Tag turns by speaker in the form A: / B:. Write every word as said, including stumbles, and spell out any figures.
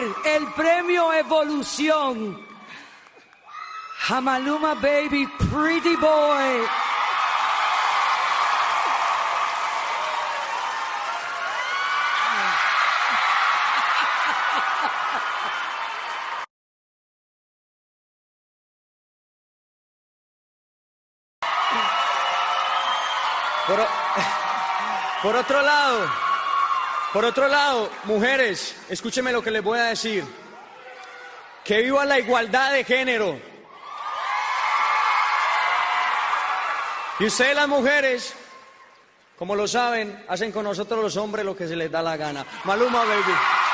A: el premio Evolución a Maluma Baby, Pretty Boy.
B: Por, por otro lado, por otro lado, mujeres, escúcheme lo que les voy a decir. Que viva la igualdad de género. Y ustedes las mujeres, como lo saben, hacen con nosotros los hombres lo que se les da la gana. Maluma Baby.